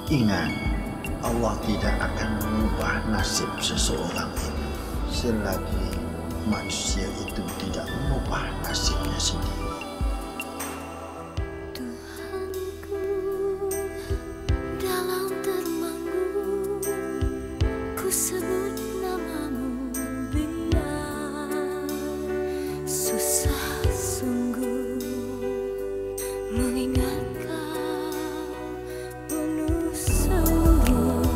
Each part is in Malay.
Ingat, Allah tidak akan mengubah nasib seseorang itu selagi manusia itu tidak mengubah nasibnya sendiri. Tuhanku, dalam termangu ku sebut namamu, biar susah sungguh mengingat kau penuh sungguh.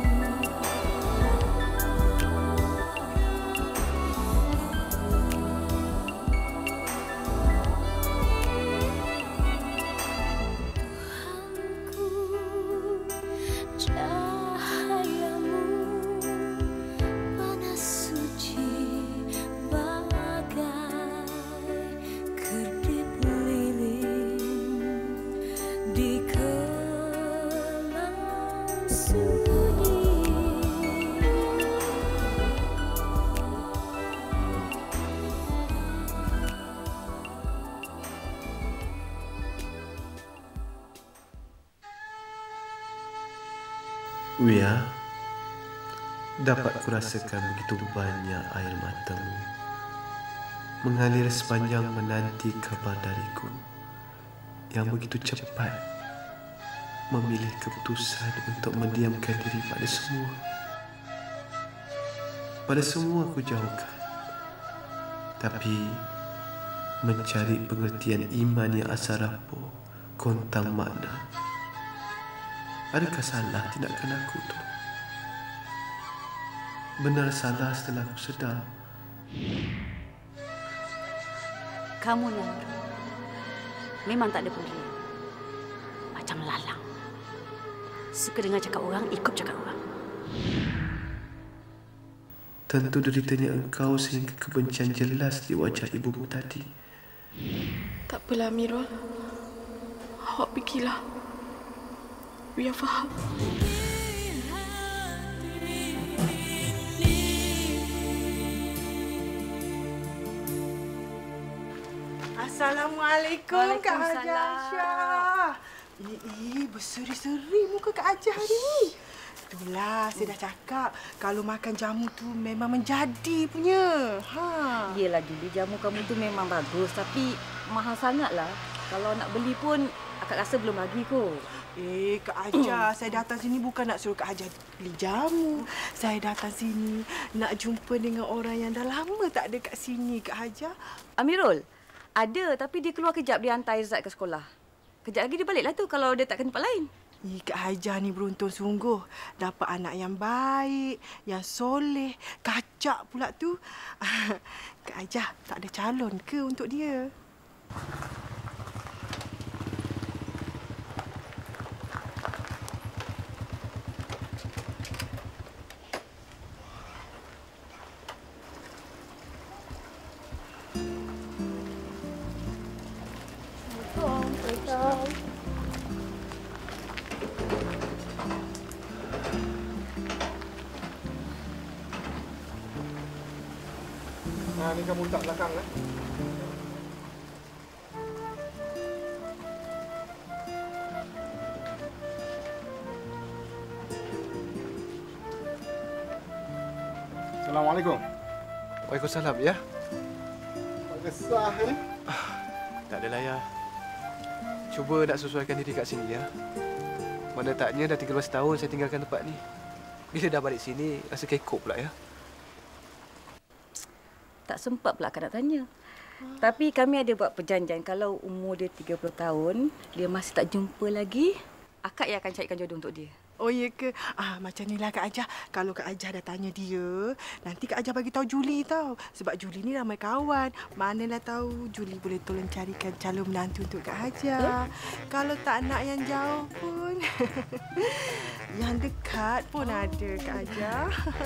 Tuhanku, cahayamu panas suci bagai kedip lilin di kelam sunyi. Wia, dapat kurasakan begitu banyak air matamu mengalir sepanjang menanti kabar dariku yang begitu cepat memilih keputusan untuk mendiamkan diri pada semua. Pada semua aku jauhkan, tapi mencari pengertian iman yang asal rapuh, kontang makna. Adakah salah tindakan aku tu? Benar salah setelah aku sedar. Kamu ni memang tak ada pendirian. Macam lalang. Suka dengar cakap orang, ikut cakap orang. Tentu deritanya engkau sehingga kebencian jelas di wajah ibumu tadi. Tak apalah Amirul. Awak pergilah. Wia faham. Assalamualaikum Kak Waalaikumsalam. Hajah Aisyah. Berseri-seri muka Kak Hajah hari ni. Itulah, saya dah cakap kalau makan jamu tu memang menjadi punya. Yelah Julie, jamu kamu tu memang bagus tapi mahal sangatlah. Kalau nak beli pun akak rasa belum lagi kot. Kak Hajah, saya datang sini bukan nak suruh Kak Hajah beli jamu. Saya datang sini nak jumpa dengan orang yang dah lama tak ada kat sini, Kak Hajah. Amirul, ada tapi dia keluar kejap dia hantar Izzat ke sekolah. Kejap lagi dia baliklah tu kalau dia tak ke tempat lain. Kak Hajah ni beruntung sungguh. Dapat anak yang baik, yang soleh, kacak pula tu. Kak Hajah tak ada calon ke untuk dia? Ni kamu letak belakang lah. Assalamualaikum. Waalaikumsalam, ya. Kesah ni. Tak adalah, ya. Cuba nak sesuaikan diri kat sini, ya. Mana taknya dah 13 tahun saya tinggalkan tempat ni. Bila dah balik sini, rasa kekok pula, ya. Tak sempat pula akak nak tanya. Tapi kami ada buat perjanjian kalau umur dia 30 tahun, dia masih tak jumpa lagi, akak yang akan carikan jodoh untuk dia. Oh, ya ke? Macam ni lah Kak Hajah. Kalau Kak Hajah dah tanya dia, nanti Kak Hajah bagi tahu Julie tau. Sebab Julie ni ramai kawan. Manalah tahu Julie boleh tolong carikan calon menantu untuk Kak Hajah. Kalau tak nak yang jauh pun, yang dekat pun ada Kak Hajah.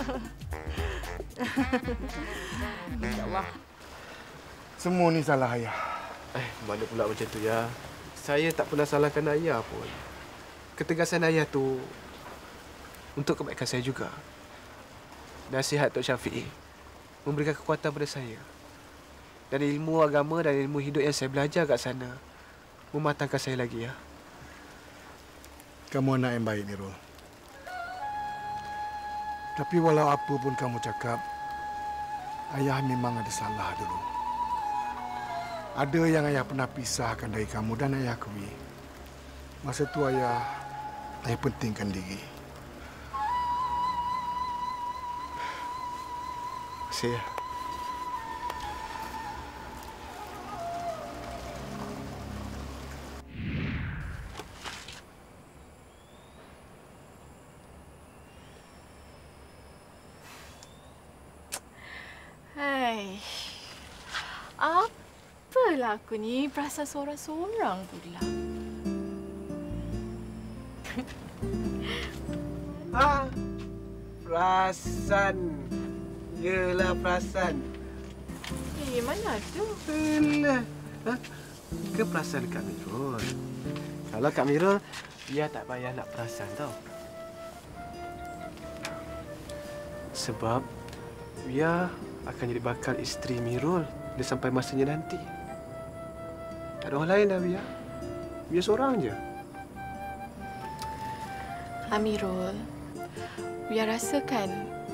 InsyaAllah. Semua ni salah ayah. Mana pula macam tu, ya. Saya tak pernah salahkan ayah pun. Ketegasan ayah tu untuk kebaikan saya juga. Nasihat Tok Syafiq memberikan kekuatan pada saya. Dan ilmu agama dan ilmu hidup yang saya belajar kat sana mematangkan saya lagi, ya. Kamu anak yang baik, Mirul. Tapi walau apa pun kamu cakap, ayah memang ada salah dulu. Ada yang ayah pernah pisahkan dari kamu dan ayah akui. Masa tu ayah pentingkan diri. Terima kasih ya. Hai. Apalah aku ni perasan seorang-seorang pula. Perasan. Yelah perasan. Mana tu? Alah. Ke perasan Kak Mirul? Kalau Kak Mirul, dia tak payah nak perasan tau. Sebab dia akan jadi bakal isteri Mirul dia sampai masanya nanti. Tak ada orang lain dah Bia. Bia seorang je. Amirul, Bia rasakan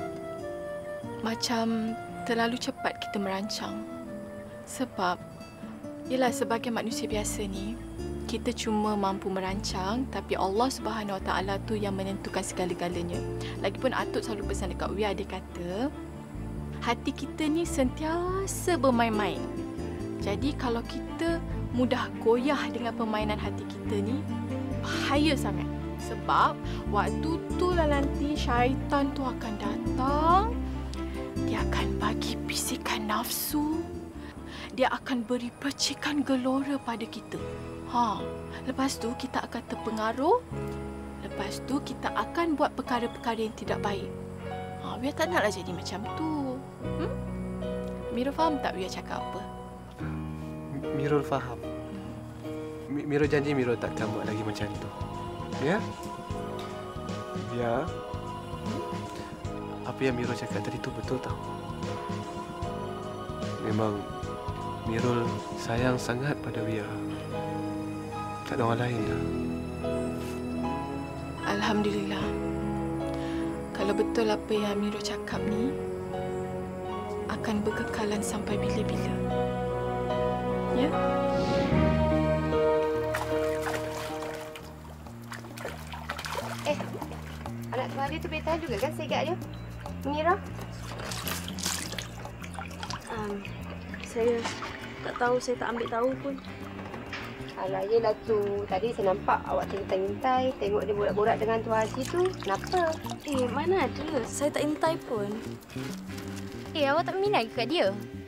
macam terlalu cepat kita merancang. Sebab, ialah sebagai manusia biasa ni, kita cuma mampu merancang tapi Allah Subhanahu Wa Taala tu yang menentukan segala-galanya. Lagipun Atuk selalu pesan dekat Wia, dia kata, hati kita ni sentiasa bermain-main. Jadi kalau kita mudah goyah dengan permainan hati kita ni, bahaya sangat. Sebab waktu tu lah nanti syaitan tu akan datang. Dia akan bagi bisikan nafsu. Dia akan beri percikan gelora pada kita. Lepas tu kita akan terpengaruh. Lepas tu kita akan buat perkara-perkara yang tidak baik. Wia tak naklah jadi macam tu. Mirul faham tak Wia cakap apa? Mirul faham. Mirul janji Mirul takkan buat lagi macam tu. Ya? Ya. Apa yang Mirul cakap tadi tu betul tau. Memang Mirul sayang sangat pada Wia. Tak ada orang lain dah. Alhamdulillah. Kalau betul apa yang Mirul cakap ni, akan berkekalan sampai bila-bila. Ya? Anak tuan dia tu boleh tahan juga kan segat dia? Mira? Saya tak tahu, saya tak ambil tahu pun. Alah, yelah tu. Tadi saya nampak awak terintay-intay tengok dia borak-borak dengan Tuan Haji tu. Kenapa? Mana ada. Saya tak intai pun. Awak tak minat ke kat dia?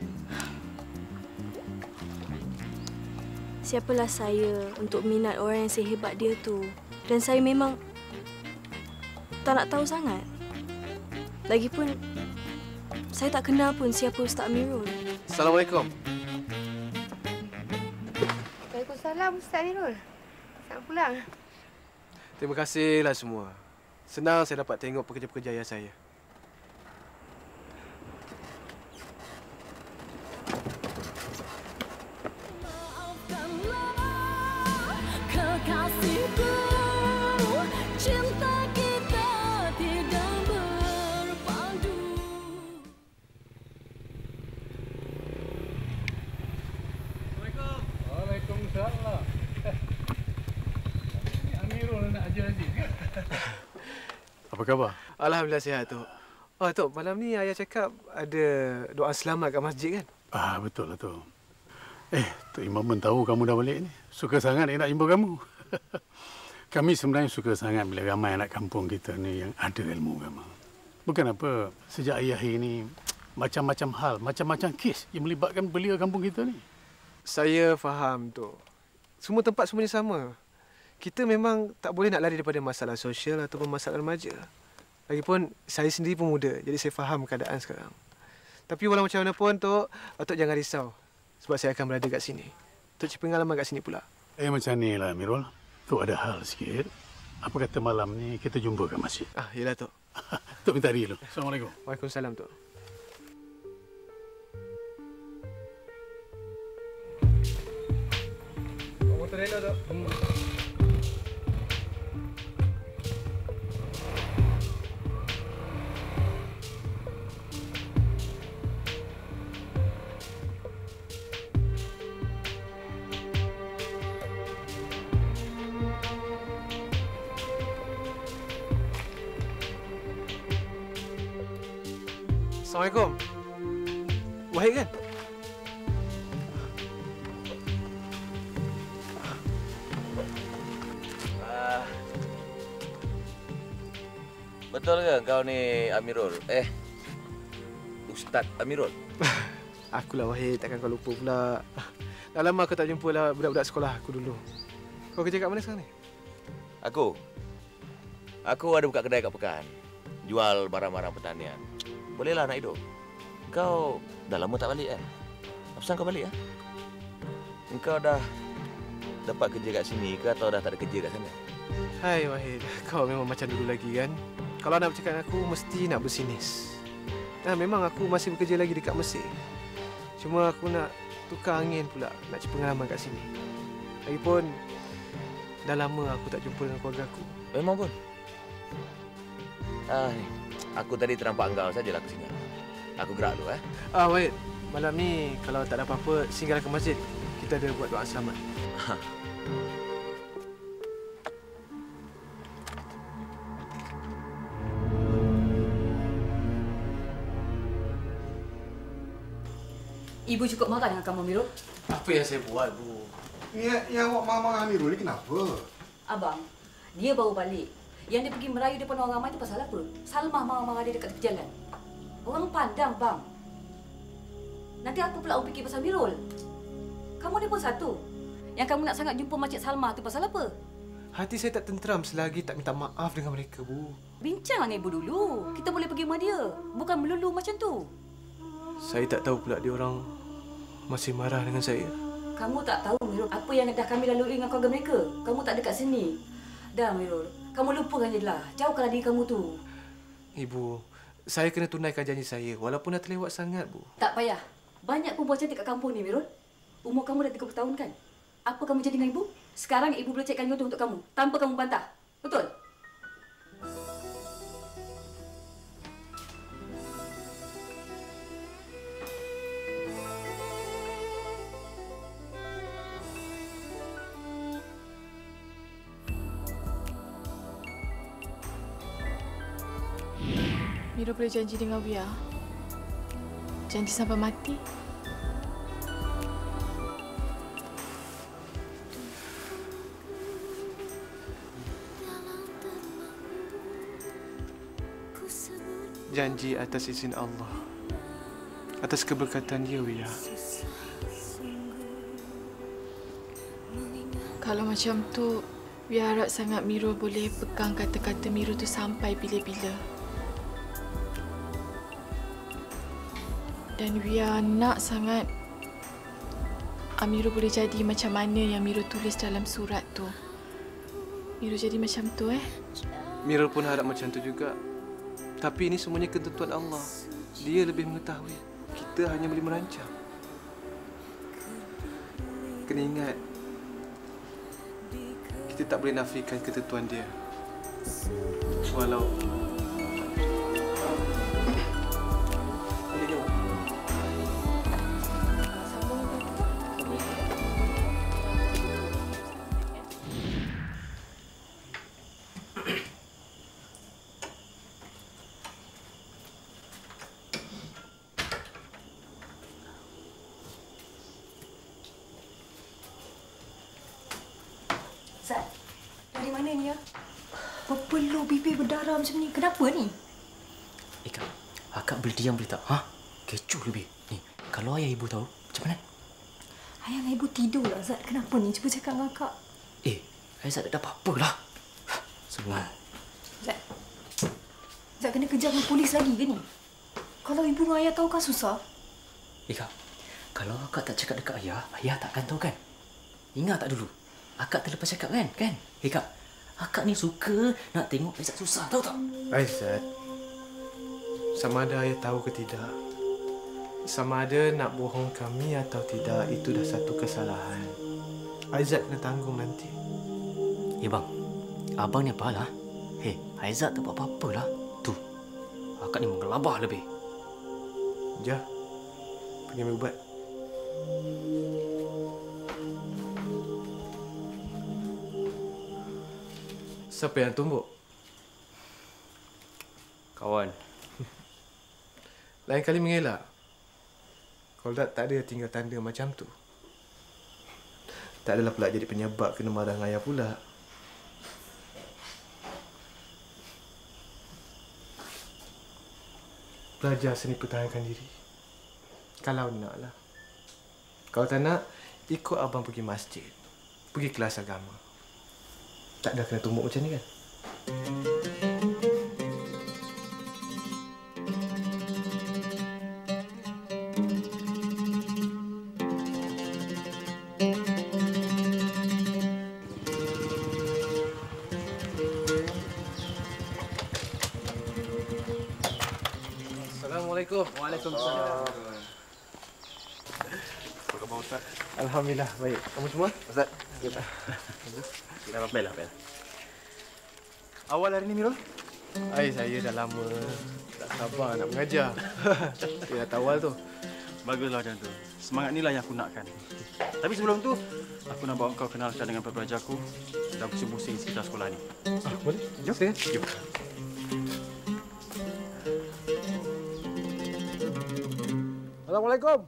Siapalah saya untuk minat orang yang sehebat dia tu. Dan saya memang tak nak tahu sangat. Lagipun, saya tak kenal pun siapa Ustaz Amirul. Assalamualaikum. Waalaikumsalam, Ustaz Amirul. Selamat pulang. Terima kasihlah semua. Senang saya dapat tengok pekerja-pekerja ayah saya. Kekasihku, cinta kita tidak berpadu. Assalamualaikum. Waalaikumsalam. Ini Amirul nak ajar Aziz ke? Apa khabar? Alhamdulillah sihat, Tok. Oh, Tok, malam ni ayah cakap ada doa selamat kat masjid kan? Betul lah, Tok. Tok Imam pun tahu kamu dah balik ni. Suka sangat nak jumpa kamu. Kami sebenarnya suka sangat bila ramai anak kampung kita ni yang ada ilmu agama. Bukan apa, sejak ayah ini macam-macam hal, macam-macam kes yang melibatkan belia kampung kita ni. Saya faham, Tok. Semua tempat semuanya sama. Kita memang tak boleh nak lari daripada masalah sosial ataupun masalah remaja. Lagipun, saya sendiri pun muda, jadi saya faham keadaan sekarang. Tapi walau macam mana pun, Tok jangan risau. Sebab saya akan berada kat sini. Tok cari pengalaman kat sini pula. Macam ni lah, Mirul. Tok ada hal sikit. Apa kata malam ni kita jumpa kat masjid? Yelah, Tok. Tok minta diri dulu. Assalamualaikum. Waalaikumsalam, Tok. Motor Tok. Assalamualaikum. Wahid kan? Betul ke kau ni Amirul? Ustaz Amirul? Akulah Wahid, takkan kau lupa pula. Dah lama aku tak jumpa lah budak-budak sekolah aku dulu. Kau kerja kat mana sekarang ni? Aku ada buka kedai kat Pekan. Jual barang-barang pertanian. Bolehlah nak hidup. Kau dah lama tak balik kan? Apa kau balik ah? Engkau dah dapat kerja kat sini ke atau dah tak ada kerja kat sana? Hai Wahid, kau memang macam dulu lagi kan? Kalau nak bercakap dengan aku, mesti nak bersinis. Memang aku masih bekerja lagi dekat Mesir. Cuma aku nak tukar angin pula, nak cari pengalaman kat sini. Lagipun, dah lama aku tak jumpa dengan keluarga aku. Memang pun. Aku tadi ternampak engkau sajalah ke sini. Aku gerak dulu Wahid, malam ni kalau tak ada apa-apa, singgahlah ke masjid. Kita ada buat doa selamat. Ibu cukup marah dengan kamu, Amirul. Apa yang saya buat, Bu? Yang awak marah-marah Amirul ni kenapa? Abang, dia baru balik. Yang dia pergi merayu depan orang ramai itu pasal apa? Salmah marah-marah dia dekat tepi jalan. Orang pandang, bang. Nanti apa pula orang fikir pasal Amirul? Kamu ni pun satu. Yang kamu nak sangat jumpa Makcik Salmah tu pasal apa? Hati saya tak tenteram selagi tak minta maaf dengan mereka, Bu. Bincang dengan ibu dulu. Kita boleh pergi rumah dia. Bukan melulu macam tu. Saya tak tahu pula dia orang masih marah dengan saya. Kamu tak tahu, Mirul, apa yang dah kami lalui dengan keluarga mereka. Kamu tak dekat sini. Dah, Mirul. Kamu lupakan je lah. Jauhkanlah diri kamu tu. Ibu, saya kena tunaikan janji saya walaupun dah terlewat sangat, Bu. Tak payah. Banyak perempuan cantik kat kampung ni, Mirul. Umur kamu dah 30 tahun kan? Apa kamu jadi dengan ibu? Sekarang ibu boleh cekkan jodoh untuk kamu tanpa kamu bantah. Betul? Mira boleh janji dengan Wia. Janji sampai mati. Janji atas izin Allah. Atas keberkatan dia, Wia. Kalau macam tu, Wia harap sangat Mira boleh pegang kata-kata Mira tu sampai bila-bila. Dan Wia nak sangat Mira boleh jadi macam mana yang Mira tulis dalam surat tu. Mira jadi macam tu, Mira pun harap macam tu juga. Tapi ini semuanya ketentuan Allah. Dia lebih mengetahui. Kita hanya boleh merancang. Kena ingat, kita tak boleh nafikan ketentuan dia. Walau Zat, dari mana ni ya? Berpeluh bibir berdarah macam ni. Kenapa ni? Kak, akak berdiam boleh tak? Kecoh lebih. Ni, kalau ayah ibu tahu, macam mana? Ayah dan ibu tidur lah, Zat. Kenapa ni? Cuba cakap dengan akak. Zat tak ada apa-apa lah. Semua. Zat kena kejar dengan polis lagi ke ni? Kalau ibu dan ayah tahu kan susah. Kak, kalau akak tak cakap dekat ayah, ayah takkan tahu kan? Ingat tak dulu? Akak terlepas cakap kan? Kak, akak ni suka nak tengok Aizat susah, tahu tak? Aizat, sama ada ayah tahu ke tidak, sama ada nak bohong kami atau tidak, itu dah satu kesalahan. Aizat kena tanggung nanti. Bang, abang ni apalah? Aizat tak buat apa-apa lah. Tu, akak ni menggelabah lebih. Jah, pergi ambil ubat. Siapa yang tumbuk? Kawan. Lain kali mengelak. Kalau tak ada tinggal tanda macam tu. Tak adalah pula jadi penyebab kena marah dengan ayah pula. Belajar seni pertahankan diri. Kalau nak lah. Kalau tak nak, ikut abang pergi masjid. Pergi kelas agama. Tak ada kena tumbuk macam ni kan? Assalamualaikum. Waalaikumsalam. Apa khabar Ustaz? Alhamdulillah, baik. Kamu semua? Ustaz. Dah baiklah. Awal hari ni Mirul? Saya dah lama tak sabar nak mengajar. Dia dah awal tu. Baguslah macam tu. Semangat inilah yang aku nakkan. Tapi sebelum tu, aku nak bawa kau kenalkan dengan pelajar aku dan pusing-pusing sekitar sekolah ni. Boleh? Jom. Jom. Assalamualaikum.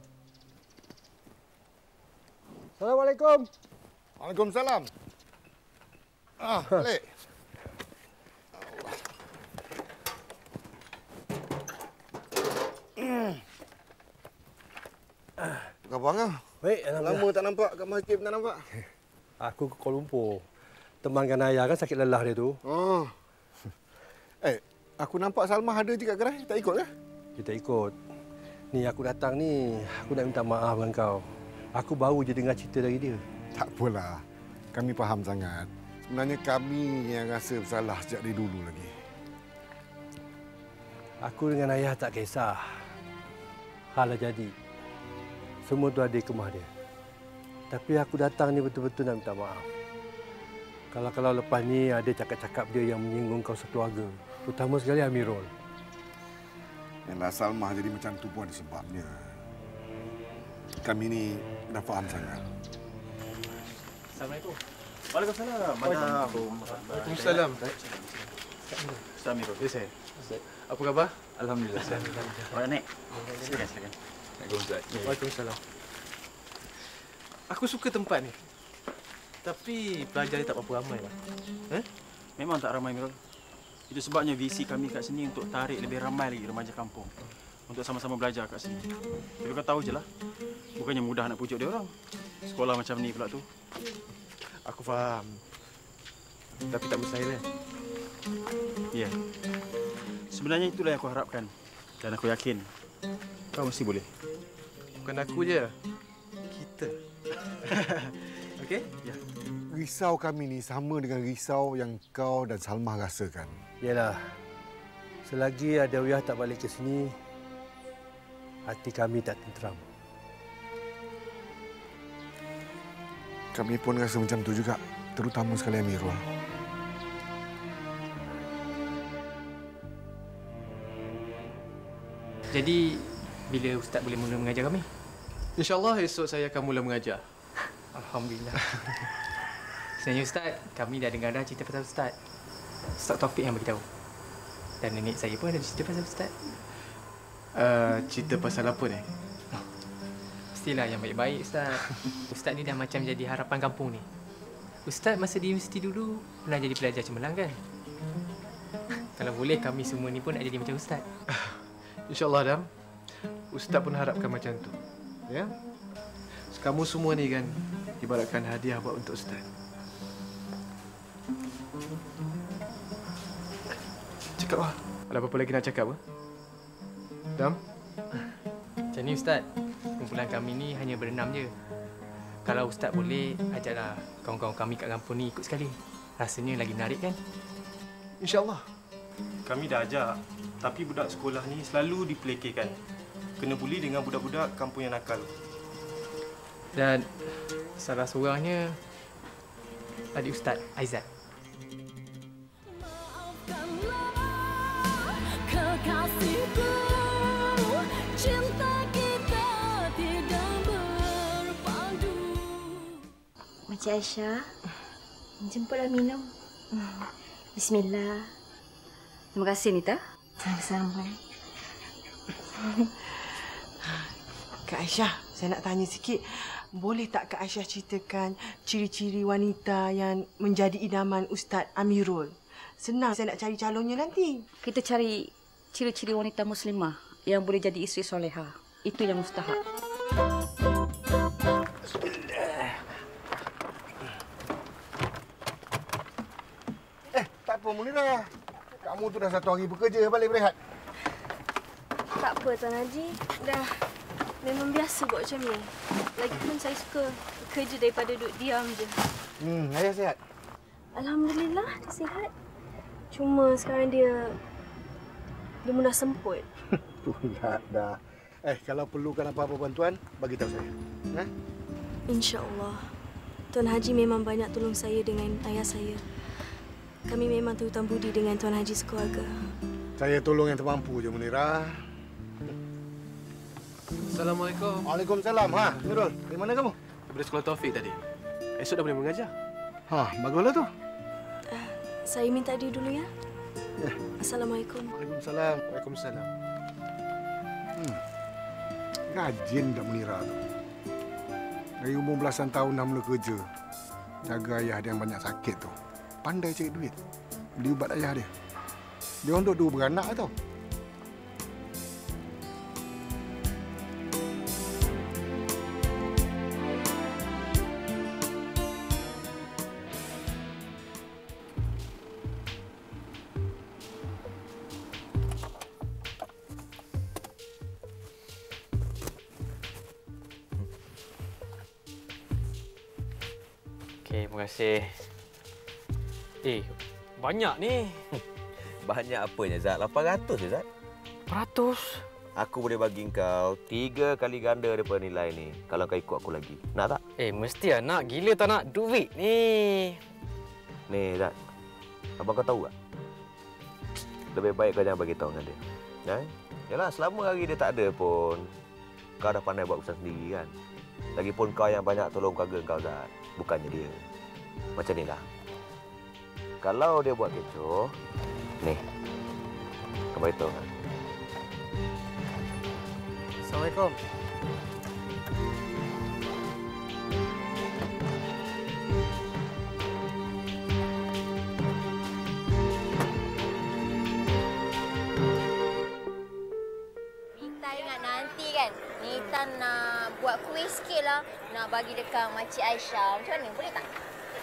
Assalamualaikum. Waalaikumsalam. Balik. Apa khabar kau? Baik, alhamdulillah. Lama tak nampak kat masjid, tak nampak. Aku ke Kuala Lumpur. Temankan ayah kan sakit lelah dia tu. Oh. Aku nampak Salmah ada je kat gerai. Tak ikut ke? Kita ikut. Ni aku datang ni, aku nak minta maaf dengan kau. Aku baru je dengar cerita dari dia. Tak apalah. Kami faham sangat. Sebenarnya kami yang rasa bersalah sejak dari dulu lagi. Aku dengan ayah tak kisah. Hal dah jadi. Semua tu ada kemah dia. Tapi aku datang ni betul-betul nak minta maaf. Kalau lepas ni ada cakap-cakap dia yang menyinggung kau sekeluarga. Terutama sekali Amirul. Yalah, Salmah jadi macam tu pun ada sebabnya. Kami ni dah faham sangat. Assalamualaikum. Waalaikumsalam. Waalaikumsalam. Ustaz Amirul. Ya, saya. Apa khabar? Alhamdulillah. Awak naik. Silakan. Waalaikumsalam. Aku suka tempat ni. Tapi pelajar dia tak berapa ramai lah. Memang tak ramai, Amirul. Itu sebabnya visi kami kat sini untuk tarik lebih ramai lagi remaja kampung. Untuk sama-sama belajar kat sini. Tapi kau tahu je lah. Bukannya mudah nak pujuk dia orang. Sekolah macam ni pula tu. Aku faham. Tapi tak mustahil kan? Ya. Sebenarnya itulah yang aku harapkan. Dan aku yakin kau mesti boleh. Bukan aku je. Kita. Okey? Ya. Risau kami ni sama dengan risau yang kau dan Salmah rasakan. Yalah. Selagi ada Wiyah tak balik ke sini, hati kami tak tenteram. Kami pun rasa macam tu juga. Terutama sekali Amirul. Jadi, bila Ustaz boleh mula mengajar kami? InsyaAllah esok saya akan mula mengajar. Alhamdulillah. Sebenarnya Ustaz, kami dah dengar dah cerita pasal Ustaz. Ustaz Taufik yang beritahu. Dan nenek saya pun ada cerita pasal Ustaz. Cerita pasal apa ni? Mestilah yang baik-baik Ustaz. Ustaz ni dah macam jadi harapan kampung ni. Ustaz masa di universiti dulu pernah jadi pelajar cemerlang kan? Kalau boleh kami semua ni pun nak jadi macam Ustaz. InsyaAllah, Dam. Ustaz pun harapkan macam tu. Ya? Kamu semua ni kan ibaratkan hadiah buat untuk Ustaz. Cakap lah. Ada apa-apa lagi nak cakap? Dam? Macam ni Ustaz. Kumpulan kami ni hanya berenam je. Kalau Ustaz boleh, ajaklah kawan-kawan kami kat kampung ni ikut sekali. Rasanya lagi menarik kan? InsyaAllah. Kami dah ajak. Tapi budak sekolah ni selalu dipelekehkan. Kena buli dengan budak-budak kampung yang nakal. Dan salah seorangnya adik Ustaz Aizat. Kekasihku, cinta kita tidak berpadu. Makcik Aisyah, jemputlah minum. Bismillah. Terima kasih, Nita. Sama-sama. Kak Aisyah, saya nak tanya sikit. Boleh tak Kak Aisyah ceritakan ciri-ciri wanita yang menjadi idaman Ustaz Amirul? Senang saya nak cari calonnya nanti. Kita cari ciri-ciri wanita muslimah yang boleh jadi isteri soleha. Itu yang mustahak. Tak apa, Munirah. Kamu tu dah 1 hari bekerja, balik berehat. Tak apa, Tuan Haji. Dah memang biasa buat macam ni. Lagipun saya suka bekerja daripada duduk diam je. Ayah sihat? Alhamdulillah, dia sihat. Cuma sekarang dia mudah semput. Pula dah. Kalau perlukan apa-apa bantuan, bagi tahu saya. InsyaAllah. Tuan Haji memang banyak tolong saya dengan ayah saya. Kami memang terhutang budi dengan Tuan Haji sekeluarga. Saya tolong yang termampu je, Munirah. Assalamualaikum. Waalaikumsalam. Nurul, dari mana kamu? Daripada sekolah Taufik tadi. Esok dah boleh mengajar. Baguslah tu. Saya minta dia dulu ya. Assalamualaikum. Waalaikumsalam. Waalaikumsalam. Rajin dah Munirah tu. Dari umur belasan tahun dah mula kerja. Jaga ayah dia yang banyak sakit tu. Pandai cari duit. Beli ubat ayah dia. Dia orang dua beranak tau. Okey, terima kasih. Banyak ni. Banyak apanya, Zat? 800 je, Zat. 100? Aku boleh bagi kau 3 kali ganda daripada nilai ni kalau kau ikut aku lagi. Nak tak? Mesti nak. Gila tak nak duit ni. Ni, Zat. Abang kau tahu tak? Lebih baik kau jangan bagi tahu dengan dia. Yalah, selama hari dia tak ada pun, kau dah pandai buat urusan sendiri kan? Lagipun kau yang banyak tolong keluarga kau, Zat. Bukannya dia. Macam ni lah. Kalau dia buat kecoh, ni, kau beritahu kan? Assalamualaikum. Nita ingat nanti kan, Nita nak buat kuis sikit lah. Nak bagi dekat Makcik Aisyah. Macam mana? Boleh tak?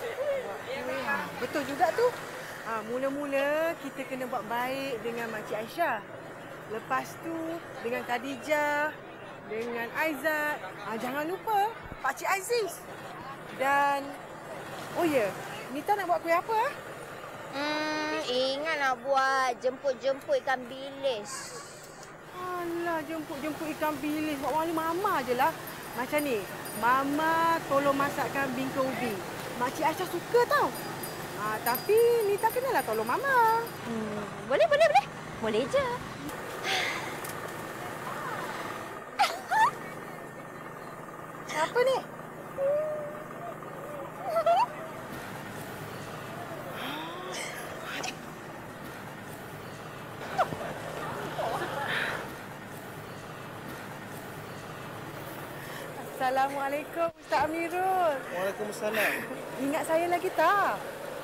Betul juga tu. Mula-mula kita kena buat baik dengan Makcik Aisyah. Lepas tu dengan Khadijah, dengan Aizat. Jangan lupa Pakcik Aziz. Dan oh ya, Nita nak buat kuih apa? Ingat nak buat jemput-jemput ikan bilis. Alah, jemput-jemput ikan bilis. Buat wali Mama je lah. Macam ni, Mama tolong masakkan bingka ubi. Makcik Aisyah suka tau. Tapi Nita kenalah tolong Mama. Boleh. Boleh je. Apa ni? Assalamualaikum, Ustaz Amirul. Waalaikumsalam. Ingat saya lagi tak?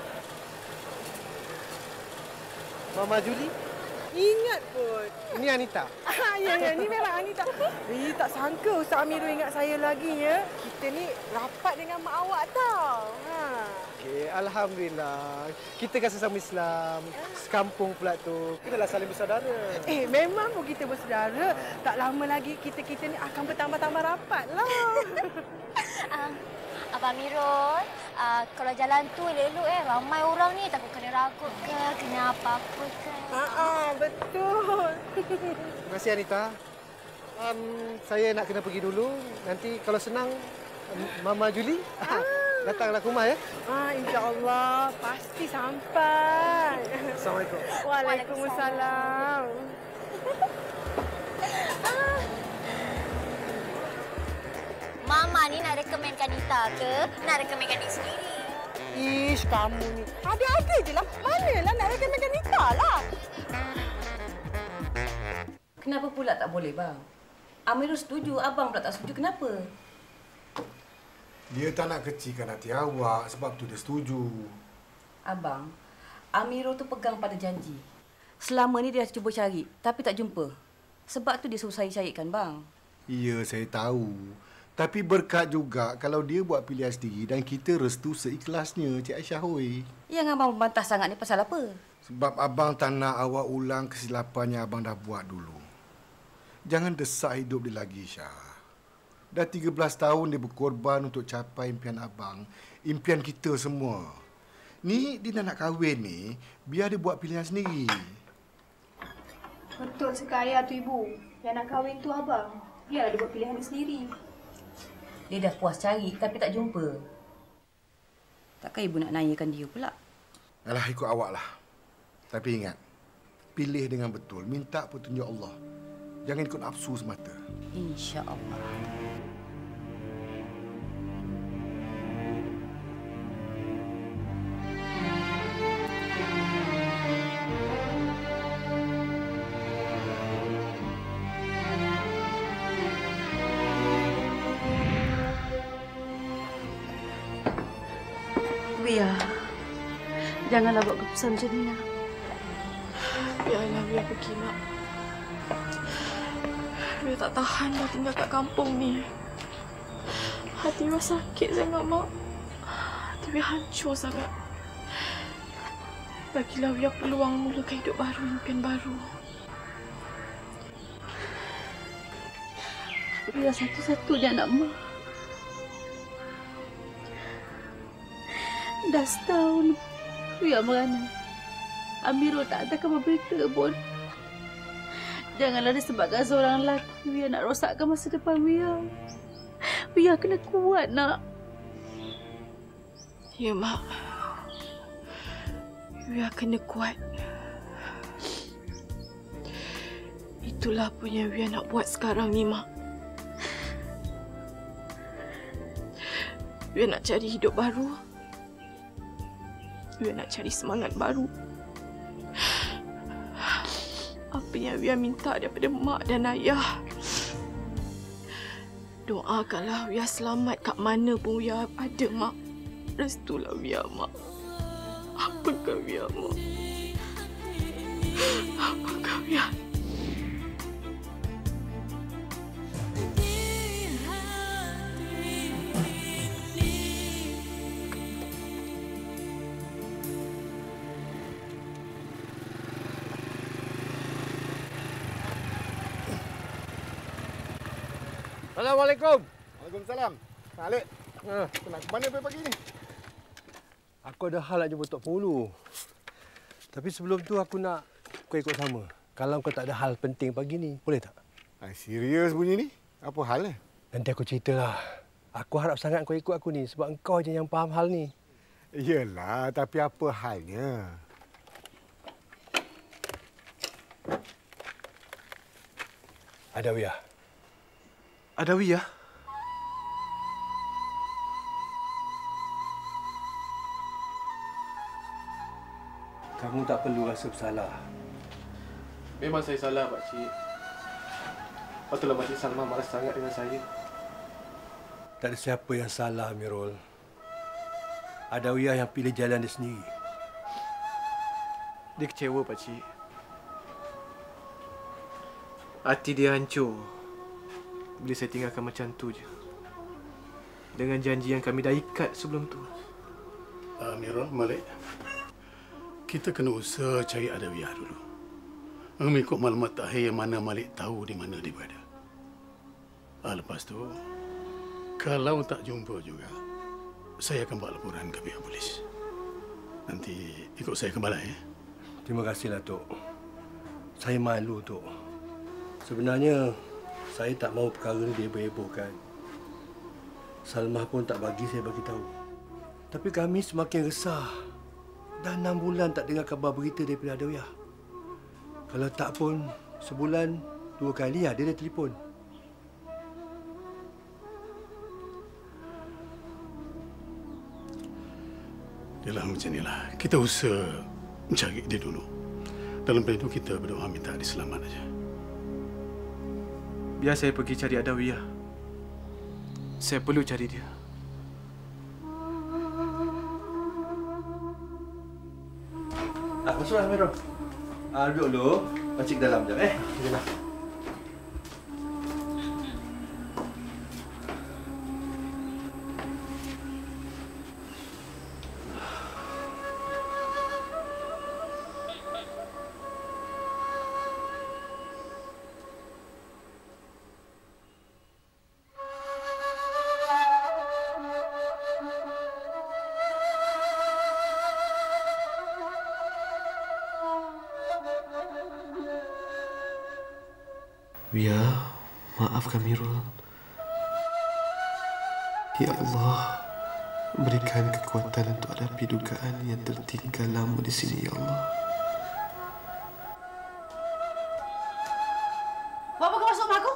Mama Julie? Ingat pun. Ini Anita. Ya, ni memang Anita. Tak sangka Ustaz Amirul ingat saya lagi ya. Kita ni rapat dengan mak awak tau. Okey, alhamdulillah. Kita kan sesama Islam. Sekampung pula tu. Kita dah saling bersaudara. Memang pun kita bersaudara. Tak lama lagi kita ni akan bertambah-tambah rapat lah. Abang Amirul, kalau jalan tu elok ramai orang ni takut kena ragut ke, kena apa-apa ke. Betul. Terima kasih Anita. Saya nak kena pergi dulu. Nanti kalau senang Mama Julie datanglah ke rumah ya. InsyaAllah pasti sampai. Assalamualaikum. Waalaikumsalam. Mama ni nak rekomenkan Nita ke nak rekomenkan diri sendiri? Ish, kamu ni. Ada-ada je lah. Manalah nak rekomenkan Nita lah. Kenapa pula tak boleh, bang? Amirul setuju, abang pula tak setuju. Kenapa? Dia tak nak kecilkan hati awak, sebab tu dia setuju. Abang, Amirul tu pegang pada janji. Selama ni dia dah cuba cari, tapi tak jumpa. Sebab tu dia suruh saya carikan, bang. Ya, saya tahu. Tapi berkat juga kalau dia buat pilihan sendiri dan kita restu seikhlasnya, Cik Aisyah, oi. Yang abang membantah sangat ni pasal apa? Sebab abang tak nak awak ulang kesilapan yang abang dah buat dulu. Jangan desak hidup dia lagi, Syah. Dah 13 tahun dia berkorban untuk capai impian abang. Impian kita semua. Ni dia nak kahwin ni, biar dia buat pilihan sendiri. Betul sekaya tu ibu. Yang nak kahwin tu abang. Biarlah dia buat pilihan dia sendiri. Dia dah puas cari tapi tak jumpa. Takkan ibu nak nayakan dia pula? Alah, ikut awak lah. Tapi ingat, pilih dengan betul. Minta petunjuk Allah. Jangan ikut nafsu semata. InsyaAllah. Wia, janganlah buat keputusan macam ni, nak. Biarlah Wia pergi, nak. Wia tak tahan dah tinggal kat kampung ni. Hati Wia sakit sangat, Mak. Hati Wia hancur sangat. Bagilah Wia peluang mulakan hidup baru, impian baru. Wia satu-satunya anak Mak. Dah setahun Wia merana. Amirul tak ada kabar berita pun. Janganlah disebabkan seorang lelaki Wia nak rosakkan masa depan Wia. Wia kena kuat, nak. Ya, Mak. Wia kena kuat. Itulah punya Wia nak buat sekarang ni, Mak. Wia nak cari hidup baru. Wia nak cari semangat baru. Apa yang Wia minta daripada mak dan ayah, doakanlah Wia selamat kat mana pun Wia ada, Mak. Restulah Wia, Mak. Apakah Wia, Mak? Apakah Wia? Assalamualaikum. Waalaikumsalam. Alik, nak ke mana pagi ni? Aku ada hal nak jumpa Tok Penghulu. Tapi sebelum tu aku nak kau ikut sama. Kalau kau tak ada hal penting pagi ni, boleh tak? Serius bunyi ni? Apa halnya? Nanti aku ceritalah. Aku harap sangat kau ikut aku ni sebab engkau je yang faham hal ni. Iyalah, tapi apa halnya? Ada Wia. Ada Wia? Kamu tak perlu rasa bersalah. Memang saya salah, Pakcik. Patutlah Pakcik Salma marah sangat dengan saya. Tak ada siapa yang salah, Amirul. Ada Wia yang pilih jalan dia sendiri. Dia kecewa, Pakcik. Hati dia hancur bila saya tinggalkan macam tu je. Dengan janji yang kami dah ikat sebelum tu. Amirul, Malik. Kita kena usaha cari Adawiyah dulu. Mengikut maklumat terakhir mana Malik tahu di mana dia berada. Lepas tu, kalau tak jumpa juga, saya akan buat laporan ke pihak polis. Nanti ikut saya ke balai. Terima kasihlah, Tok. Saya malu, Tok. Sebenarnya, saya tak mahu perkara ni diheboh-hebohkan. Salmah pun tak bagi saya bagi tahu. Tapi kami semakin resah. Dah 6 bulan tak dengar khabar berita daripada Adawiyah. Kalau tak pun, sebulan 2 kali dia dah telefon. Yalah macam inilah. Kita usaha mencari dia dulu. Dalam perintah kita berdoa minta dia selamat aja. Biar saya pergi cari Adawiyah. Saya perlu cari dia. Masuklah Amirul. Duduk dulu. Pakcik dalam jap Yalah. Ya, maafkan Mirul. Ya Allah, berikan kekuatan untuk hadapi dugaan yang tertinggal lama di sini, Ya Allah. Buat apa kau masuk rumah aku?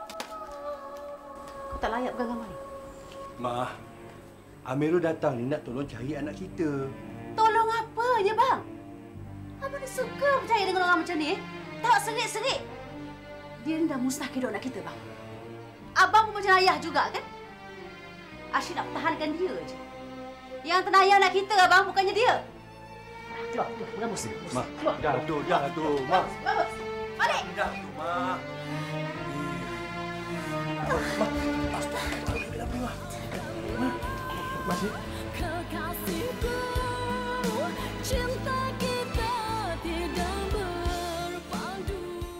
Kau tak layak pegang gambar ni. Ma, Amirul datang ni nak tolong cari anak kita. Tolong apa je, bang? Abang ni suka percaya dengan orang macam ni. Tak serik-serik. Dia ni dah mustahil anak kita, bang. Abang pun macam ayah juga, kan? Asyik nak pertahankan dia je. Yang tenayang anak kita, abang, bukannya dia. Keluar, keluar, mus. Ma, keluar. dah tu, Ma. Bagus. Balik. Dah tu, Ma. Masih? Kekasihku, cinta kita tidak berpadu.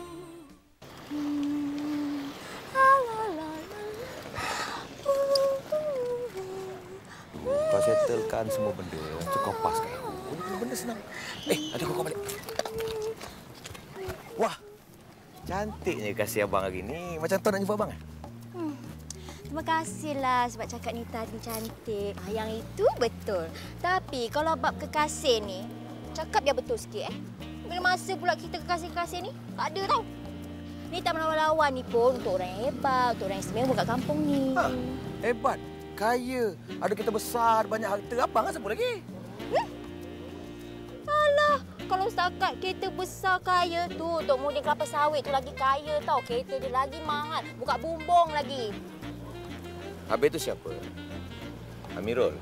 Kau settlekan semua benda. Tu kau paskan. Benda senang. Ada kau balik. Wah, cantiknya kasih abang hari ni. Macam tu nak jumpa abang kan? Terima kasihlah sebab cakap Nita ni cantik. Yang itu betul. Tapi kalau bab kekasih ni, cakap dia betul sikit Bila masa pula kita kekasih-kekasih ni, tak ada tau. Nita menawan-lawan ni pun untuk orang yang hebat, untuk orang yang istimewa kat kampung ni. Hebat, kaya, ada kita besar, banyak harta. Abang kan siapa lagi? Alah, kalau setakat kereta besar kaya tu, Tok Mudin kelapa sawit tu lagi kaya tau. Kereta dia lagi mahal, buka bumbung lagi. Habis tu siapa? Amirul.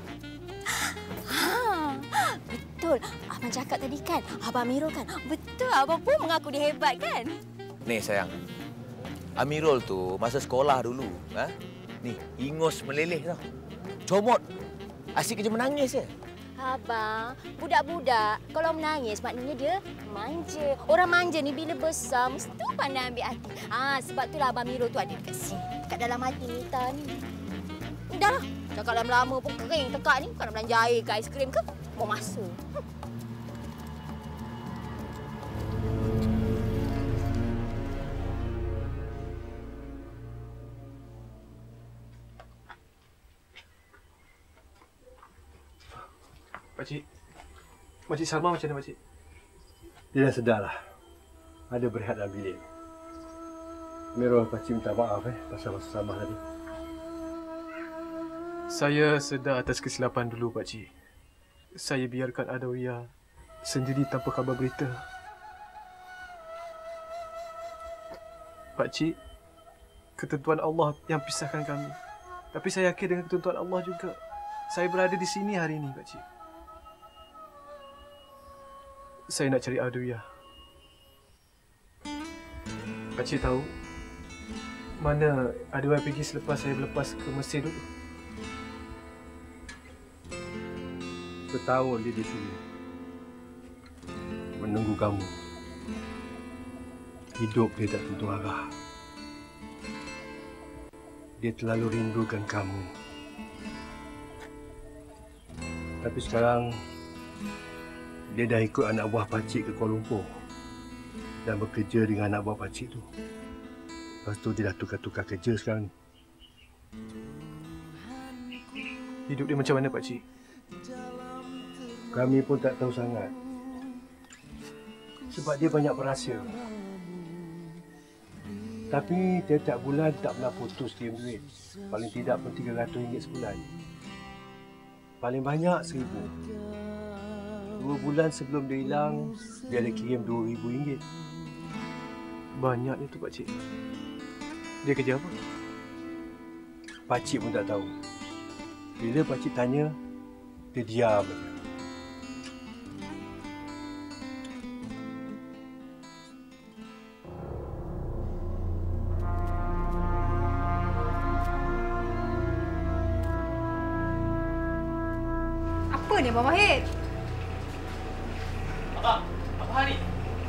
Betul. Abang cakap tadi kan, Abang Amirul kan. Betul, abang pun mengaku dia hebat kan? Ni sayang, Amirul tu masa sekolah dulu, ni ingus meleleh tau. Comot. Asyik kerja menangis je. Abang, budak-budak kalau menangis maknanya dia manja. Orang manja ni bila besar mesti pandai ambil hati. Sebab itulah Abang Amirul tu ada dekat sini, dekat dalam hati Nita ni. Dahlah, cakap lama-lama pun kering tekak ni. Bukan nak belanja air ke aiskrim ke? Mau masuk. Pakcik Salma macam mana, Pakcik? Dia dah sedar lah. Ada berehat dalam bilik. Mirul, Pakcik minta maaf pasal masa Salma tadi. Saya sedar atas kesilapan dulu, Pakcik. Saya biarkan Adawiyah sendiri tanpa khabar berita. Pakcik, ketentuan Allah yang pisahkan kami. Tapi saya yakin dengan ketentuan Allah juga, saya berada di sini hari ini, Pakcik. Saya nak cari Adawiyah. Pakcik tahu mana Adawiyah pergi selepas saya berlepas ke Mesir dulu? Setahun dia di sini. Menunggu kamu. Hidup dia tak tentu arah. Dia terlalu rindukan kamu. Tapi sekarang, dia dah ikut anak buah pakcik ke Kuala Lumpur dan bekerja dengan anak buah pakcik tu. Lepas tu dia dah tukar-tukar kerja sekarang. Hidup dia macam mana, Pakcik? Kami pun tak tahu sangat. Sebab dia banyak berahsia. Tapi tiap-tiap bulan tak pernah putus kirim duit. Paling tidak pun RM300 sebulan. Paling banyak RM1,000. 2 bulan sebelum dia hilang, dia ada kirim RM2,000. Banyak itu, Pakcik. Dia kerja apa? Pakcik pun tak tahu. Bila pakcik tanya, dia diam saja. Apa ni Abang Wahid? Abang, apa hal ni?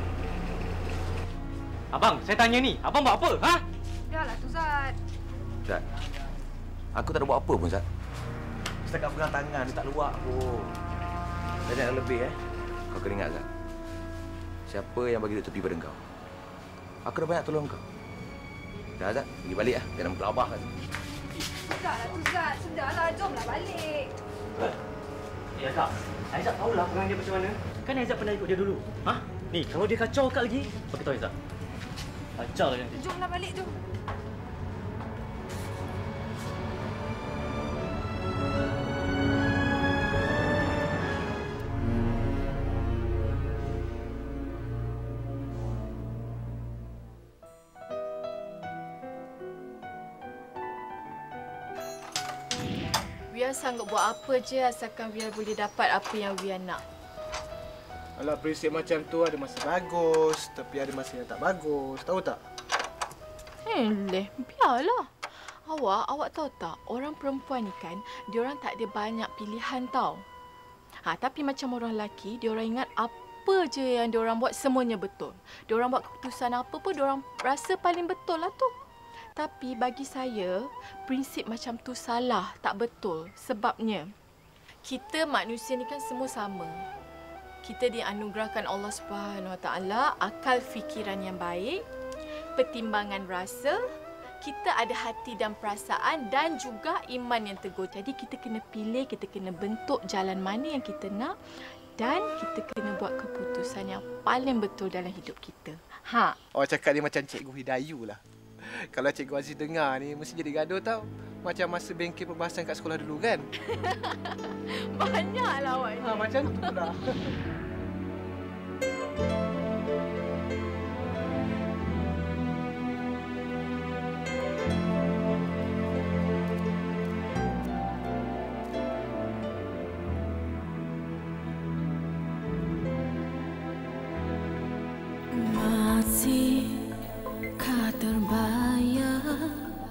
Abang, saya tanya ni, abang buat apa? Ha? Dahlah tu Zat. Zat, aku tak ada buat apa pun, Zat. Setakat pegang tangan, dia tak luak pun. Dan yang lebih, kau kena ingat, Zat. Siapa yang bagi duit tepi pada kau? Aku dah banyak tolong kau. Dah, Zat, pergi balik lah. Jangan berkelabah kan. Sudahlah tu Zat, sudahlah. Jomlah balik. Zat. Azab. Azab tahulah perangai dia macam mana. Kan Azab pernah ikut dia dulu. Ha? Ni, kalau dia kacau kat lagi, bagi tahu Azab. Kacau lah nanti. Jomlah balik, jom. Wia sanggup buat apa je asalkan Wia boleh dapat apa yang Wia nak. Alah, prinsip macam tu ada masa bagus, tapi ada masa yang tak bagus. Tahu tak? Biarlah. Awak tahu tak, orang perempuan ni kan, diorang tak ada banyak pilihan tau. Tapi macam orang lelaki, diorang ingat apa je yang diorang buat semuanya betul. Diorang buat keputusan apa pun, diorang rasa paling betul lah tu. Tapi bagi saya, prinsip macam tu salah, tak betul. Sebabnya, kita manusia ni kan semua sama. Kita dianugerahkan Allah Subhanahu Wa Taala akal fikiran yang baik, pertimbangan rasa, kita ada hati dan perasaan dan juga iman yang teguh. Jadi kita kena pilih, kita kena bentuk jalan mana yang kita nak dan kita kena buat keputusan yang paling betul dalam hidup kita. Orang cakap dia macam Cikgu Hidayu lah. Kalau Cikgu Aziz dengar ni, mesti jadi gaduh tau. Macam masa bengkel perbahasan kat sekolah dulu kan? Banyaklah awak ni. Macam tu lah. Masihkah terbayang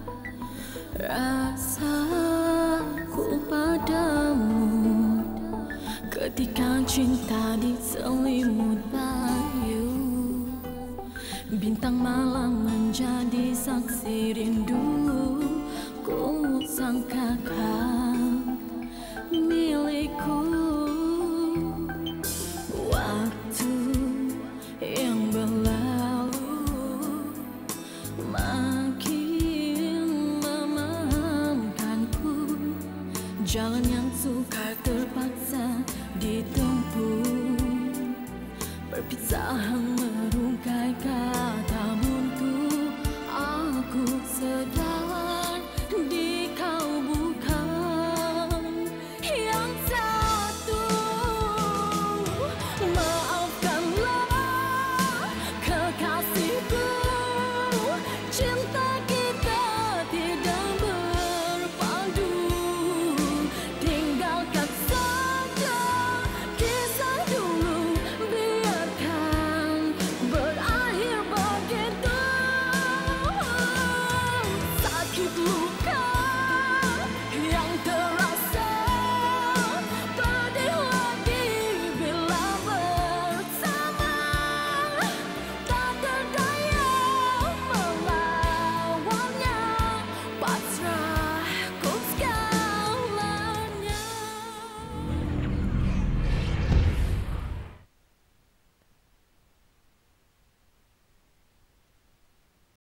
rasaku padamu ketika cinta diselimut bayu, bintang malam menjadi saksi rindu, ku sangka kau milikku. Waktu yang berlalu makin memahamkanku jalan yang sukar terpaksa ditempuh. Perpisahan merungkai kata buntu, aku sedih.